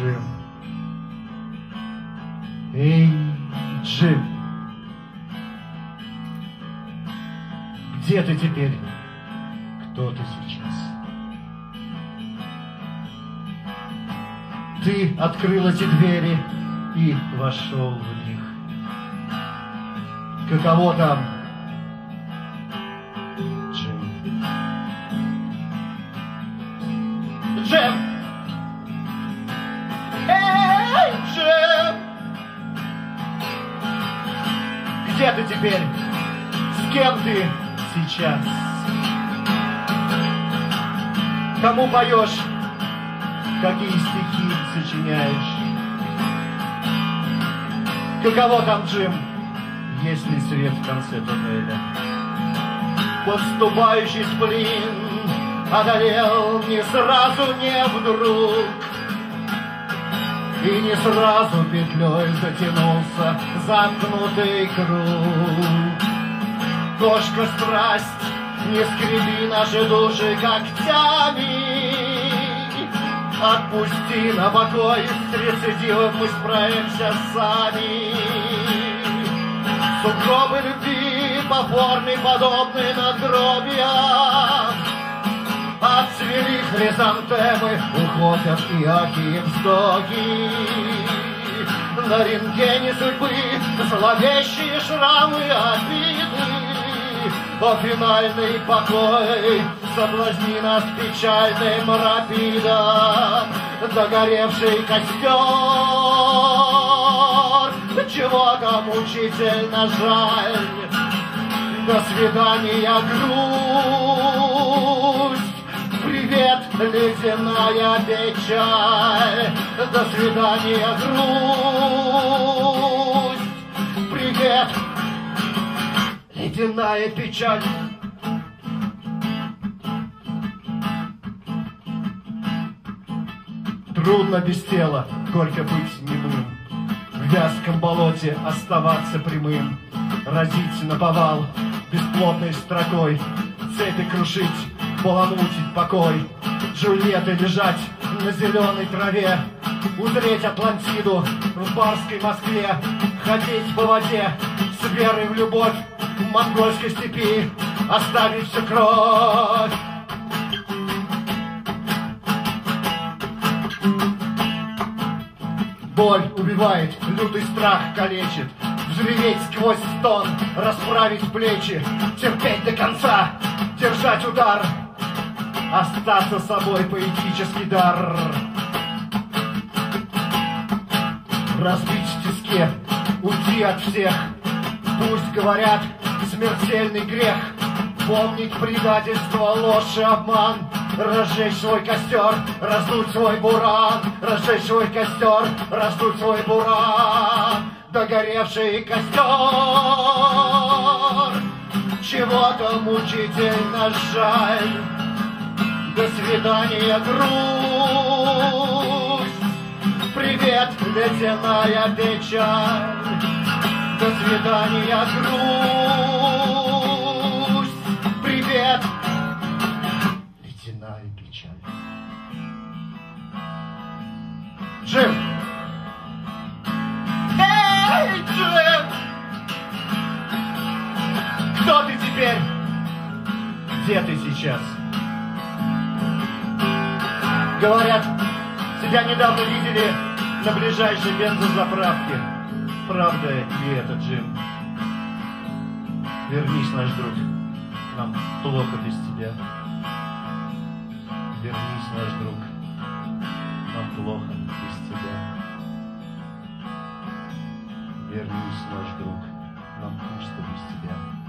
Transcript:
Джим. Эй, Джим. Где ты теперь? Кто ты сейчас? Ты открыл эти двери и вошел в них. Каково там, Джим? Джим! Эй, Джим! Где ты теперь? С кем ты сейчас? Кому поешь? Какие стихи сочиняешь? Каково там, Джим? Есть ли свет в конце туннеля? Подступающий сплин одолел не сразу, не вдруг, и не сразу петлей затянулся замкнутый круг. Кошка страсть, не скреби наши души когтями, отпусти на покой, с рецидивом мы справимся сами. Сугробы любви по форме подобны надгробиям, отцвели хризантемы, уходят и ахи, и вздохи. На рентгене судьбы зловещие шрамы обиды. О, финальный покой, соблазни нас печальным рапидом. Догоревший костер, чего-то мучительно жаль. До свидания, грусть, привет, ледяная печаль. До свидания, грусть, привет, ледяная печаль. Трудно без тела, горько быть немым, в вязком болоте оставаться прямым, разить наповал бесплотной строкой, цепи крушить, баламутить покой, Джульетты лежать на зеленой траве, узреть Атлантиду в барской Москве, ходить по воде с верой в любовь в монгольской степи, оставить всю кровь. Боль убивает, лютый страх калечит, взреветь сквозь стон, расправить плечи, терпеть до конца, держать удар, остаться собой поэтический дар. Разбить в тиске, уйти от всех, пусть говорят смертельный грех, помнить предательство, ложь и обман, разжечь свой костер, раздуть свой буран, разжечь свой костер, раздуть свой буран, догоревший костер, чего-то мучительно жаль. До свидания, грусть, привет, ледяная печаль. До свидания, грусть, привет, ледяная печаль. Джим! Эй, Джим! Кто ты теперь? Где ты сейчас? Говорят, тебя недавно видели на ближайшей бензозаправке. Правда ли это, Джим? Вернись, наш друг. Нам плохо без тебя. Вернись, наш друг. Нам плохо без тебя. Вернись, наш друг. Нам пусто без тебя.